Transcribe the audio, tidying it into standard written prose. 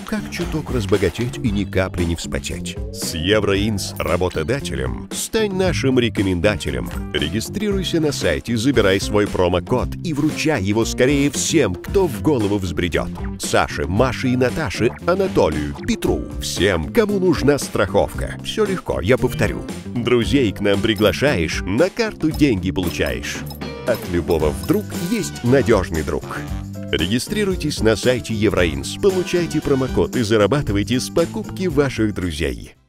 как чуток разбогатеть и ни капли не вспотеть? С Евроинс работодателем стань нашим рекомендателем. Регистрируйся на сайте, забирай свой промокод и вручай его скорее всем, кто в голову взбредет. Саше, Маше и Наташе, Анатолию, Петру. Всем, кому нужна страховка. Все легко, я повторю. Друзей к нам приглашаешь, на карту деньги получаешь. От любого вдруг есть надежный друг. Регистрируйтесь на сайте Евроинс, получайте промокод и зарабатывайте с покупки ваших друзей.